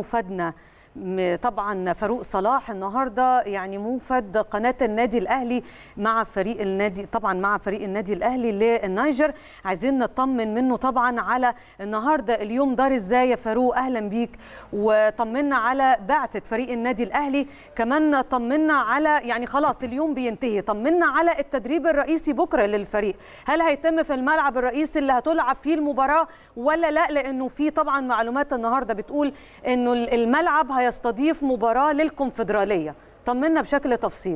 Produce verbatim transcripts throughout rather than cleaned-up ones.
موفدنا طبعا فاروق صلاح النهارده، يعني موفد قناه النادي الاهلي مع فريق النادي طبعا مع فريق النادي الاهلي للنيجر. عايزين نطمن منه طبعا على النهارده اليوم دار ازاي يا فاروق. اهلا بيك، وطمنا على بعثه فريق النادي الاهلي، كمان طمنا على يعني خلاص اليوم بينتهي، طمنا على التدريب الرئيسي بكره للفريق. هل هيتم في الملعب الرئيسي اللي هتلعب فيه المباراه ولا لا؟ لانه في طبعا معلومات النهارده بتقول انه الملعب هيستضيف مباراة للكونفدرالية. طمنا بشكل تفصيلي.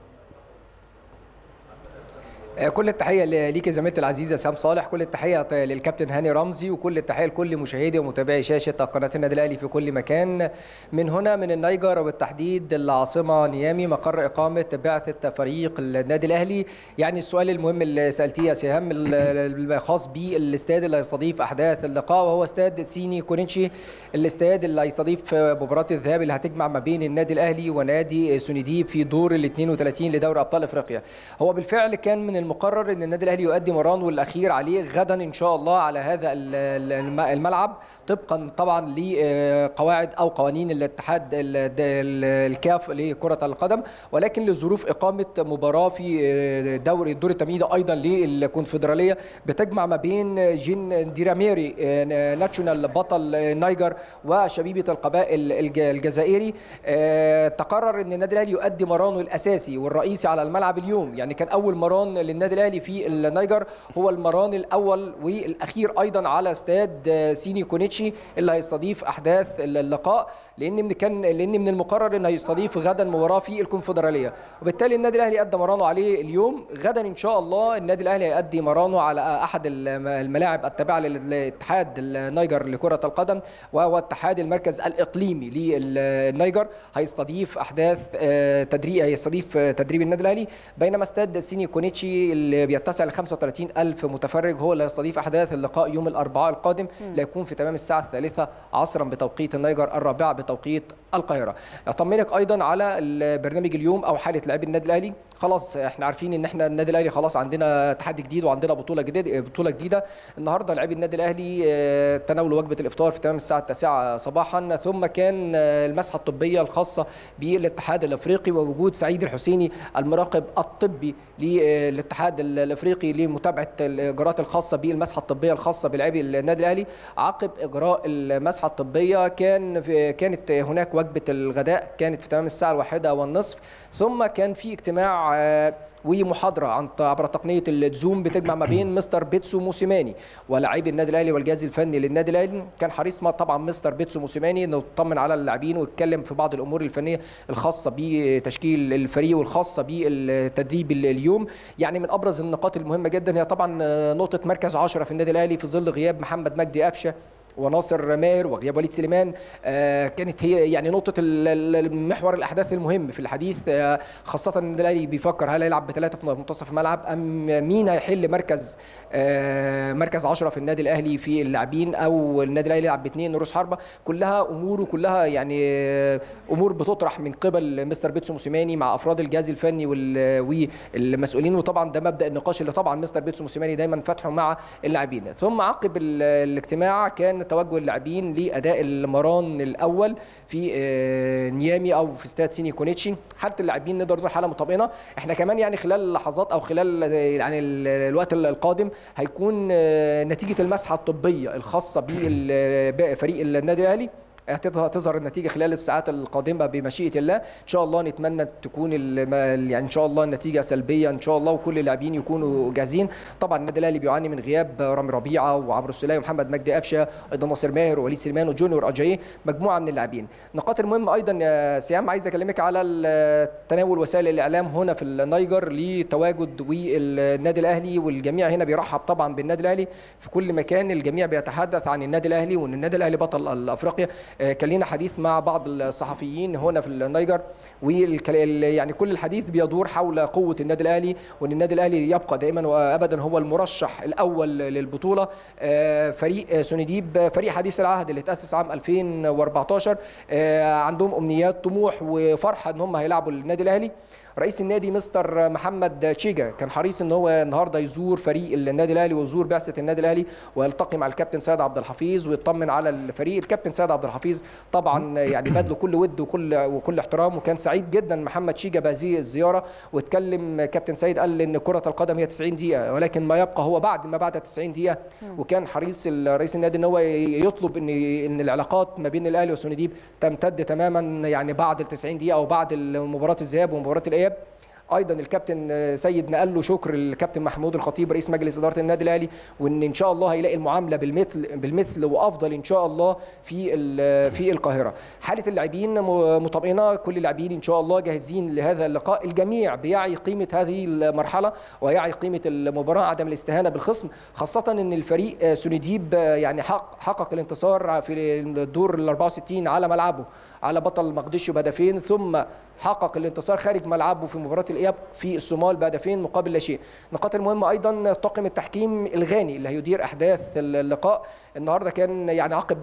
كل التحيه ليكي زميلتي العزيزه سام صالح، كل التحيه للكابتن هاني رمزي، وكل التحيه لكل مشاهدي ومتابعي شاشه قناه النادي الاهلي في كل مكان. من هنا من النيجر وبالتحديد العاصمه نيامي مقر اقامه بعثه فريق النادي الاهلي. يعني السؤال المهم اللي سالتيه يا سهام الخاص بالاستاد اللي هيستضيف احداث اللقاء، وهو استاد سيني كونيتشي، الاستاد اللي هيستضيف مباراه الذهاب اللي هتجمع ما بين النادي الاهلي ونادي سونديب في دور ال اثنين وثلاثين لدوري ابطال افريقيا. هو بالفعل كان من المقرر ان النادي الاهلي يؤدي مرانه الاخير عليه غدا ان شاء الله على هذا الملعب، طبقا طبعا لقواعد او قوانين الاتحاد الكاف لكره القدم، ولكن لظروف اقامه مباراه في دوري الدور التمهيدي ايضا للكونفدراليه بتجمع ما بين جين ديراميري ناشونال بطل النيجر وشبيبه القبائل الجزائري، تقرر ان النادي الاهلي يؤدي مرانه الاساسي والرئيسي على الملعب اليوم. يعني كان اول مران للنادي الاهلي في النيجر هو المران الاول والاخير ايضا على استاد سيني كونيتشي اللي هيستضيف احداث اللقاء، لان من كان لان من المقرر ان هيستضيف غدا مباراه في الكونفدراليه، وبالتالي النادي الاهلي ادى مرانه عليه اليوم. غدا ان شاء الله النادي الاهلي هيؤدي مرانه على احد الملاعب التابعه للاتحاد النيجر لكره القدم، وهو اتحاد المركز الاقليمي للنيجر، هيستضيف احداث تدريب هيستضيف تدريب النادي الاهلي، بينما استاد سيني كونيتشي اللي بيتسع ل خمسة وثلاثين ألف متفرج هو اللي هيستضيف احداث اللقاء يوم الاربعاء القادم، اللي هيكون في تمام الساعه الثالثة عصرا بتوقيت النيجر، الرابعه بتوقيت القاهره. اطمنك ايضا على البرنامج اليوم او حاله لاعبي النادي الاهلي. خلاص احنا عارفين ان احنا النادي الاهلي خلاص عندنا تحدي جديد وعندنا بطوله جديده بطوله جديده. النهارده لاعبي النادي الاهلي تناولوا وجبه الافطار في تمام الساعه التاسعة صباحا، ثم كان المسحه الطبيه الخاصه بالاتحاد الافريقي ووجود سعيد الحسيني المراقب الطبي للاتحاد الافريقي لمتابعه الاجراءات الخاصه بالمسحه الطبيه الخاصه بلاعبي النادي الاهلي. عقب اجراء المسحه الطبيه كان في كانت هناك وجبه الغداء كانت في تمام الساعه الواحدة والنصف، ثم كان في اجتماع ومحاضره عن عبر تقنيه الزوم بتجمع ما بين مستر بيتسو موسيماني ولاعبي النادي الاهلي والجهاز الفني للنادي الاهلي. كان حريص طبعا مستر بيتسو موسيماني انه يطمن على اللاعبين ويتكلم في بعض الامور الفنيه الخاصه بتشكيل الفريق والخاصه بالتدريب اليوم. يعني من ابرز النقاط المهمه جدا هي طبعا نقطه مركز عشرة في النادي الاهلي في ظل غياب محمد مجدي قفشه وناصر ماهر وغياب وليد سليمان. آه كانت هي يعني نقطه المحور الاحداث المهم في الحديث، آه خاصه ان النادي الاهلي بيفكر هل هيلعب بثلاثه في منتصف الملعب ام مين هيحل مركز آه مركز عشرة في النادي الاهلي في اللاعبين، او النادي الاهلي يلعب باثنين رؤوس حربه. كلها امور وكلها يعني امور بتطرح من قبل مستر بيتسو موسيماني مع افراد الجهاز الفني والمسؤولين، وطبعا ده مبدا النقاش اللي طبعا مستر بيتسو موسيماني دايما فاتحه مع اللاعبين. ثم عقب الاجتماع كان توجه اللاعبين لاداء المران الاول في نيامي او في استاد سيني كونيتشي. حاله اللاعبين نقدر نقول حاله مطمئنه. احنا كمان يعني خلال اللحظات او خلال يعني الوقت القادم هيكون نتيجه المسحه الطبيه الخاصه بفريق النادي الاهلي هتظهر النتيجه خلال الساعات القادمه بمشيئه الله. ان شاء الله نتمنى تكون يعني ان شاء الله النتيجه سلبيه ان شاء الله وكل اللاعبين يكونوا جاهزين. طبعا النادي الاهلي بيعاني من غياب رامي ربيعه وعمرو السوليه ومحمد مجدي قفشه، ايضا ناصر ماهر ووليد سليمان وجونيور اجاييه، مجموعه من اللاعبين. النقاط المهمه ايضا يا سيام عايز اكلمك على تناول وسائل الاعلام هنا في النيجر لتواجد والنادي الاهلي، والجميع هنا بيرحب طبعا بالنادي الاهلي في كل مكان. الجميع بيتحدث عن النادي الاهلي وان النادي الاهلي بطل افريقيا. كان لنا حديث مع بعض الصحفيين هنا في النيجر، ويعني كل الحديث بيدور حول قوه النادي الاهلي وان النادي الاهلي يبقى دائما وابدا هو المرشح الاول للبطوله. فريق سونديب فريق حديث العهد اللي تاسس عام ألفين وأربعة عشر، عندهم امنيات طموح وفرحه ان هم هيلعبوا النادي الاهلي. رئيس النادي مستر محمد تشيجا كان حريص ان هو النهارده يزور فريق النادي الاهلي ويزور بعثه النادي الاهلي ويلتقي مع الكابتن سيد عبد الحفيظ ويطمن على الفريق. الكابتن سيد عبد الحفيظ طبعا يعني بذل كل ود وكل وكل احترام، وكان سعيد جدا محمد تشيجا بهذه الزياره. واتكلم كابتن سيد قال ان كره القدم هي تسعين دقيقه، ولكن ما يبقى هو بعد ما بعد تسعين دقيقه. وكان حريص رئيس النادي ان هو يطلب ان ان العلاقات ما بين الاهلي وسونديب تمتد تماما يعني بعد ال تسعين دقيقه او بعد مباراه الذهاب ومباراه الاياب. ايضا الكابتن سيد نقل له شكر الكابتن محمود الخطيب رئيس مجلس اداره النادي الاهلي، وان ان شاء الله هيلاقي المعامله بالمثل بالمثل وافضل ان شاء الله في في القاهره. حاله اللاعبين مطمئنه، كل اللاعبين ان شاء الله جاهزين لهذا اللقاء. الجميع بيعي قيمه هذه المرحله ويعي قيمه المباراه، عدم الاستهانه بالخصم، خاصه ان الفريق سونديب يعني حقق الانتصار في الدور ال أربعة وستين على ملعبه على بطل مقديشو بهدفين، ثم حقق الانتصار خارج ملعبه في مباراه الاياب في الصومال بهدفين مقابل لا شيء. النقاط المهمه ايضا طاقم التحكيم الغاني اللي هيدير احداث اللقاء. النهارده كان يعني عقب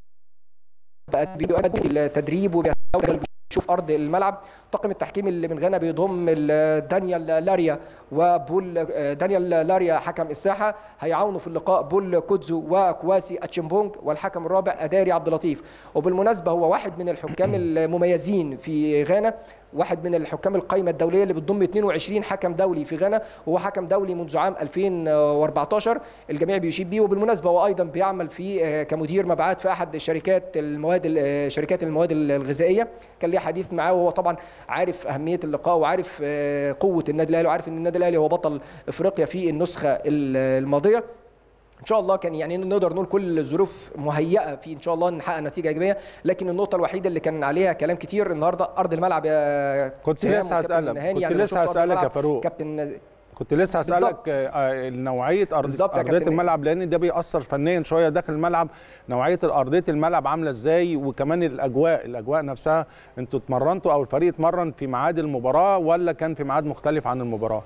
التدريب وبيحاول يشوف ارض الملعب. طاقم التحكيم اللي من غانا بيضم دانيال لاريا وبول دانيال لاريا حكم الساحه، هيعاونوا في اللقاء بول كودزو وكواسي اتشمبونج، والحكم الرابع اداري عبد اللطيف. وبالمناسبه هو واحد من الحكام المميزين في غانا، واحد من الحكام القائمه الدوليه اللي بتضم اثنين وعشرين حكم دولي في غانا، وهو حكم دولي منذ عام ألفين وأربعتاشر الجميع بيشيد بيه. وبالمناسبه هو ايضا بيعمل في كمدير مبيعات في احد شركات المواد شركات المواد الغذائيه. كان ليه حديث معاه، وهو طبعا عارف اهميه اللقاء وعارف قوه النادي الاهلي وعارف ان النادي الاهلي هو بطل افريقيا في النسخه الماضيه. ان شاء الله كان يعني نقدر نقول كل الظروف مهيئه في ان شاء الله نحقق نتيجه ايجابيه. لكن النقطه الوحيده اللي كان عليها كلام كتير النهارده ارض الملعب يا كنت لسه هسالك كنت يعني لسه هسالك يا فاروق كابتن كنت لسه هسألك نوعية أرضية الملعب، لأن ده بيأثر فنيا شوية داخل الملعب. نوعية أرضية الملعب عاملة إزاي، وكمان الأجواء الأجواء نفسها، أنتوا اتمرنتوا أو الفريق اتمرن في ميعاد المباراة ولا كان في ميعاد مختلف عن المباراة؟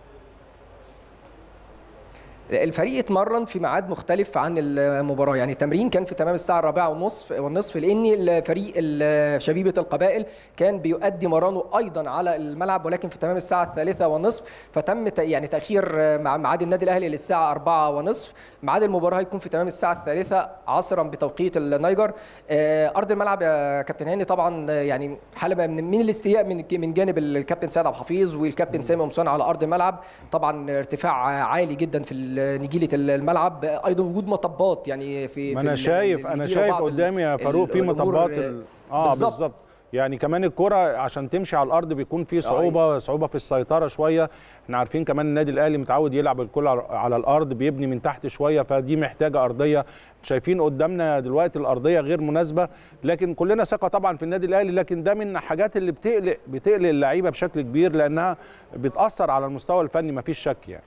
الفريق اتمرن في ميعاد مختلف عن المباراه، يعني التمرين كان في تمام الساعه الرابعة والنصف والنصف لان الفريق شبيبه القبائل كان بيؤدي مرانه ايضا على الملعب، ولكن في تمام الساعه الثالثة والنصف، فتم يعني تاخير مع ميعاد النادي الاهلي للساعه أربعة ونصف. ميعاد المباراه هيكون في تمام الساعه الثالثة عصرا بتوقيت النيجر. ارض الملعب يا كابتن هاني طبعا يعني حاله من من الاستياء من من جانب الكابتن سيد عبد الحفيظ والكابتن سامي قمصان على ارض الملعب. طبعا ارتفاع عالي جدا في نجيله الملعب، ايضا وجود مطبات يعني في ما انا شايف انا شايف قدامي يا فاروق في مطبات ال... اه بالظبط. يعني كمان الكرة عشان تمشي على الارض بيكون في صعوبه صعوبه في السيطره شويه. احنا عارفين كمان النادي الاهلي متعود يلعب الكرة على الارض، بيبني من تحت شويه، فدي محتاجه ارضيه. شايفين قدامنا دلوقتي الارضيه غير مناسبه، لكن كلنا ثقه طبعا في النادي الاهلي. لكن ده من الحاجات اللي بتقلق بتقلق اللعيبه بشكل كبير، لانها بتاثر على المستوى الفني، مفيش شك يعني.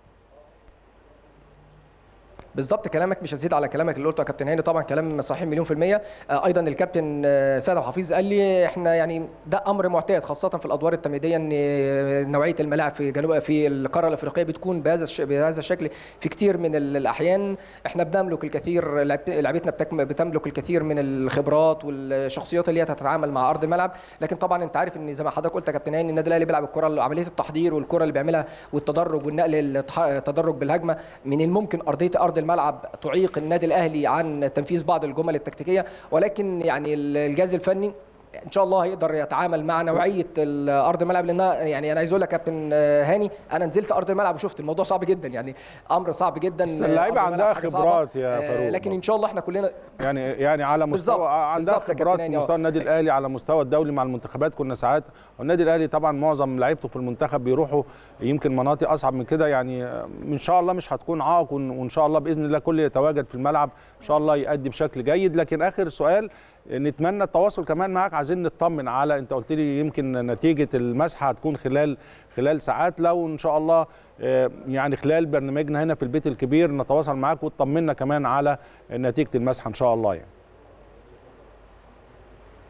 بالظبط كلامك، مش هزيد على كلامك اللي قلته يا كابتن هاني، طبعا كلام صحيح مليون في المية. ايضا الكابتن سيد عبد الحفيظ قال لي احنا يعني ده امر معتاد خاصه في الادوار التمهيديه ان نوعيه الملاعب في جنوب في القاره الافريقيه بتكون بهذا بهذا الشكل في كتير من الاحيان. احنا بنملك الكثير، لعبتنا بتملك الكثير من الخبرات والشخصيات اللي هي تتعامل مع ارض الملعب. لكن طبعا انت عارف ان زي ما حضرتك قلت يا كابتن هاني النادي الاهلي بيلعب الكره عمليه التحضير والكره اللي بيعملها والتدرج والنقل التدرج بالهجمه، من الممكن ارضيه ارض الملعب تعيق النادي الاهلي عن تنفيذ بعض الجمل التكتيكيه، ولكن يعني الجهاز الفني ان شاء الله هيقدر يتعامل مع نوعيه ارض الملعب. لان يعني انا عايز اقول لك يا كابتن هاني انا نزلت ارض الملعب وشفت الموضوع صعب جدا، يعني امر صعب جدا. اللعيبه عندها خبرات يا فاروق، لكن ان شاء الله احنا كلنا يعني يعني على مستوى عندها خبرات في مستوى النادي الاهلي، على مستوى الدولي مع المنتخبات. كنا ساعات والنادي الاهلي طبعا معظم لعيبته في المنتخب بيروحوا يمكن مناطق اصعب من كده، يعني ان شاء الله مش هتكون عائق، وان شاء الله باذن الله كل يتواجد في الملعب ان شاء الله يؤدي بشكل جيد. لكن اخر سؤال نتمنى التواصل كمان معاك، عايزين نطمن على، انت قلت لي يمكن نتيجه المسحه هتكون خلال خلال ساعات، لو ان شاء الله يعني خلال برنامجنا هنا في البيت الكبير نتواصل معاك وتطمنا كمان على نتيجه المسحه ان شاء الله يعني.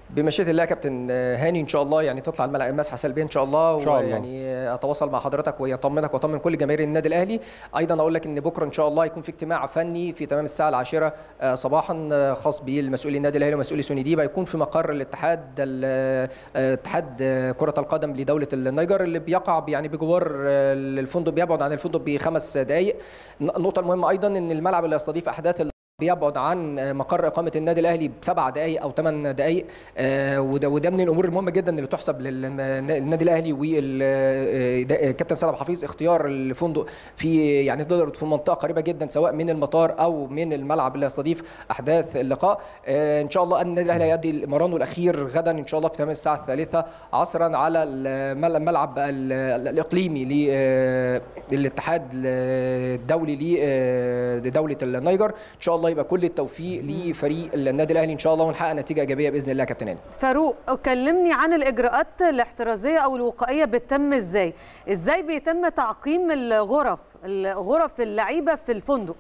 بمشيئه الله يا كابتن هاني ان شاء الله يعني تطلع الملعب مسحه سلبيه ان شاء الله, إن شاء الله. ويعني اتواصل مع حضرتك ويطمنك واطمن كل جماهير النادي الاهلي. ايضا اقول لك ان بكره ان شاء الله يكون في اجتماع فني في تمام الساعه العاشرة صباحا خاص بالمسؤولي النادي الاهلي ومسؤولي سونيديب، هيكون في مقر الاتحاد اتحاد كره القدم لدوله النيجر اللي بيقع يعني بجوار الفندق، بيبعد عن الفندق بخمس دقائق. النقطه المهمه ايضا ان الملعب اللي يستضيف احداث بيبعد عن مقر اقامه النادي الاهلي بسبع دقائق او ثمان دقائق، آه وده وده من الامور المهمه جدا اللي تحسب للنادي الاهلي والكابتن سيد عبد الحفيظ اختيار الفندق في يعني تقدر في منطقه قريبه جدا سواء من المطار او من الملعب اللي يستضيف احداث اللقاء. آه ان شاء الله النادي الاهلي هيؤدي مرانه الاخير غدا ان شاء الله في تمام الساعه الثالثه عصرا على الملعب الاقليمي للاتحاد الدولي لدوله النيجر. ان شاء الله يبقى كل التوفيق لفريق النادي الاهلي ان شاء الله ونحقق نتيجه ايجابيه باذن الله. كابتن هاني فاروق، كلمني عن الاجراءات الاحترازيه او الوقائيه بتتم ازاي؟ ازاي بيتم تعقيم الغرف الغرف اللعيبه في الفندق؟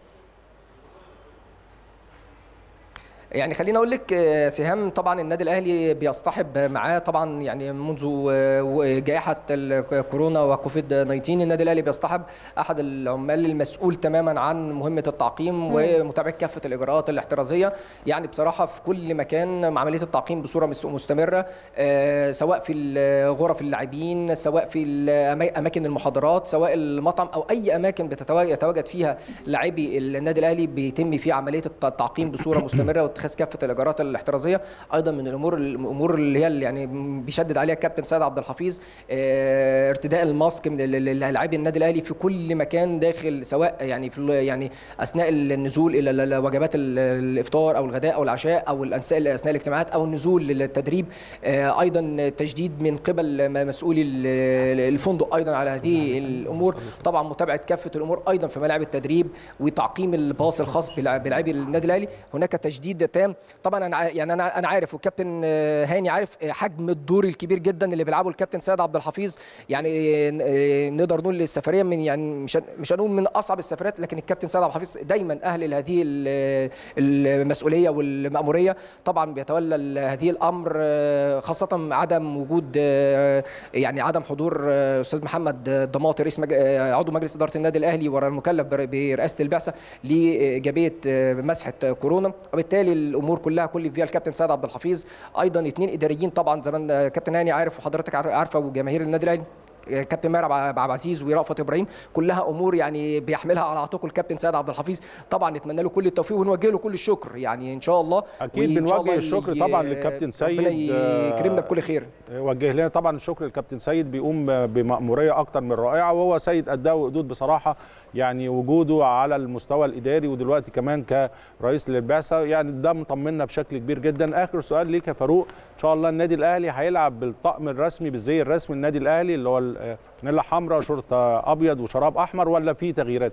يعني خليني اقول لك سهام، طبعا النادي الاهلي بيصطحب معاه طبعا يعني منذ جائحه الكورونا وكوفيد تسعة عشر النادي الاهلي بيصطحب احد العمال المسؤول تماما عن مهمه التعقيم ومتابعه كافه الاجراءات الاحترازيه. يعني بصراحه في كل مكان عمليه التعقيم بصوره مستمره، سواء في غرف اللاعبين، سواء في اماكن المحاضرات، سواء المطعم او اي اماكن بتتواجد فيها لاعبي النادي الاهلي بيتم فيها عمليه التعقيم بصوره مستمره اتخاذ كافه الاجراءات الاحترازيه. ايضا من الامور الامور اللي هي يعني بيشدد عليها الكابتن سيد عبد الحفيظ ارتداء الماسك للاعبي النادي الاهلي في كل مكان داخل، سواء يعني في يعني اثناء النزول الى وجبات الافطار او الغداء او العشاء او اثناء الاجتماعات او النزول للتدريب. ايضا تجديد من قبل مسؤولي الفندق ايضا على هذه الامور، طبعا متابعه كافه الامور ايضا في ملاعب التدريب وتعقيم الباص الخاص بلاعبي النادي الاهلي. هناك تجديد تام. طبعا انا يعني انا انا عارف والكابتن هاني عارف حجم الدور الكبير جدا اللي بيلعبه الكابتن سيد عبد الحفيظ. يعني نقدر نقول السفريه من يعني مش مش هنقول من اصعب السفرات، لكن الكابتن سيد عبد الحفيظ دايما اهل لهذه المسؤوليه والمأموريه. طبعا بيتولى هذه الامر خاصه عدم وجود يعني عدم حضور استاذ محمد الضماطي رئيس مج... عضو مجلس اداره النادي الاهلي والمكلف برئاسه البعثه لايجابيه مسحه كورونا، وبالتالي الامور كلها كل فيها الكابتن سيد عبد الحفيظ. ايضا اثنين اداريين طبعا زي ما كابتن هاني عارف وحضرتك عارفه وجماهير النادي الاهلي، كابتن ماهر عبد العزيز ورأفت ابراهيم، كلها امور يعني بيحملها على عاتقه الكابتن سيد عبد الحفيظ. طبعا نتمنى له كل التوفيق ونوجه له كل الشكر يعني ان شاء الله. اكيد بنوجه الشكر طبعا للكابتن سيد، ربنا يكرمنا بكل خير. وجه لنا طبعا الشكر للكابتن سيد، بيقوم بمأموريه اكتر من رائعه، وهو سيد اداء وقدود بصراحه. يعني وجوده على المستوى الاداري ودلوقتي كمان كرئيس للبعثه يعني ده مطمنا بشكل كبير جدا. اخر سؤال ليك يا فاروق، ان شاء الله النادي الاهلي هيلعب بالطقم الرسمي بالزي الرسمي النادي الاهلي اللي هو فانيلا حمراء وشورت ابيض وشراب احمر، ولا في تغييرات؟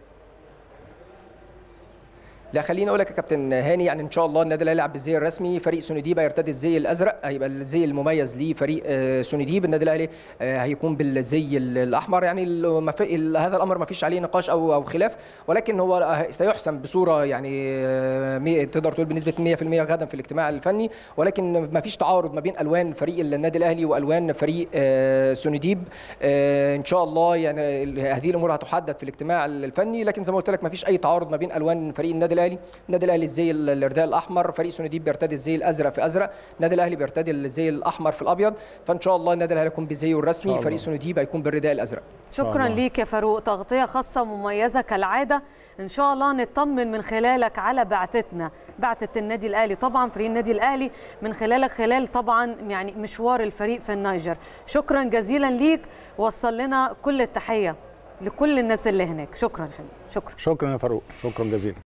لا خليني اقول لك يا كابتن هاني، يعني ان شاء الله النادي الاهلي هيلعب بالزي الرسمي. فريق سونيديب هيرتدي الزي الازرق، هيبقى الزي المميز لفريق سونيديب. النادي الاهلي هيكون بالزي الاحمر. يعني هذا الامر ما فيش عليه نقاش او او خلاف، ولكن هو سيحسم بصوره يعني تقدر تقول بنسبه مئة بالمئة غدا في الاجتماع الفني، ولكن ما فيش تعارض ما بين الوان فريق النادي الاهلي والوان فريق سونيديب. ان شاء الله يعني هذه الامور هتحدد في الاجتماع الفني، لكن زي ما قلت لك ما فيش اي تعارض ما بين الوان فريق النادي الاهلي. النادي الاهلي الزي الرداء الاحمر، فريق سونيديب بيرتدي الزي الازرق في ازرق، النادي الاهلي بيرتدي الزي الاحمر في الابيض. فان شاء الله النادي الاهلي هيكون بزيه الرسمي، فريق سونيديب هيكون بالرداء الازرق. شكرا ليك يا فاروق، تغطيه خاصه ومميزه كالعاده. ان شاء الله نطمن من خلالك على بعثتنا، بعثه النادي الاهلي طبعا، فريق النادي الاهلي من خلالك خلال طبعا يعني مشوار الفريق في النيجر. شكرا جزيلا ليك، وصل لنا كل التحيه لكل الناس اللي هناك. شكرا حبيبي. شكرا شكرا يا فاروق، شكرا جزيلا.